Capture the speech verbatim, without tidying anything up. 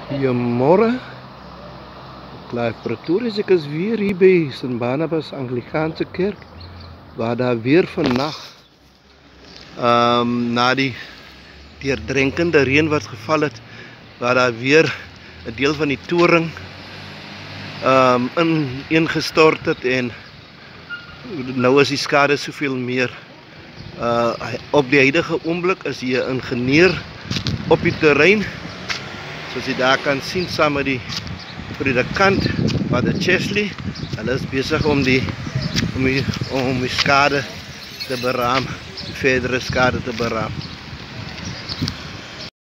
Goeiemorgen, Clive Pretorius. Ek is weer hier by Saint Barnabas Anglikaanse Kerk, waar daar weer vannacht um, na die deurdrenkende reën wat geval het, waar daar weer 'n deel van die toring um, ineengestort het en nou is die skade soveel meer. Uh, op die huidige oomblik is hier 'n ingenieur op die terrein, soos jy daar kan sien, saam met die predikant Vader Chesley. Hulle is besig om die om die, om die skade te beraam, die verdere skade te beraam.